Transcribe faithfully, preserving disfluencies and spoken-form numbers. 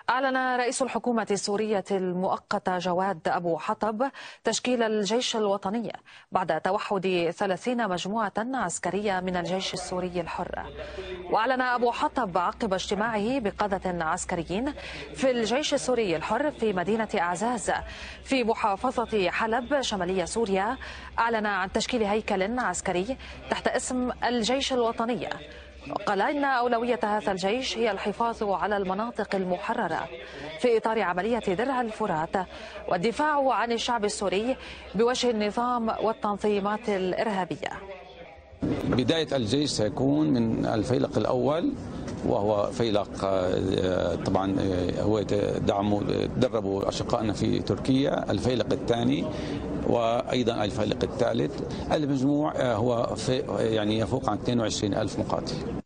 أعلن رئيس الحكومة السورية المؤقتة جواد أبو حطب تشكيل الجيش الوطني بعد توحد ثلاثين مجموعة عسكرية من الجيش السوري الحر. وأعلن أبو حطب عقب اجتماعه بقادة عسكريين في الجيش السوري الحر في مدينة أعزاز في محافظة حلب شمالية سوريا، أعلن عن تشكيل هيكل عسكري تحت اسم الجيش الوطني. وقال إن أولوية هذا الجيش هي الحفاظ على المناطق المحررة في إطار عملية درع الفرات والدفاع عن الشعب السوري بوجه النظام والتنظيمات الإرهابية. بداية الجيش سيكون من الفيلق الأول، وهو فيلق طبعا هو دعمه دربوا أشقائنا في تركيا. الفيلق الثاني وأيضا الفيلق الثالث. المجموع هو في يعني يفوق عن اثنين وعشرين ألف مقاتل.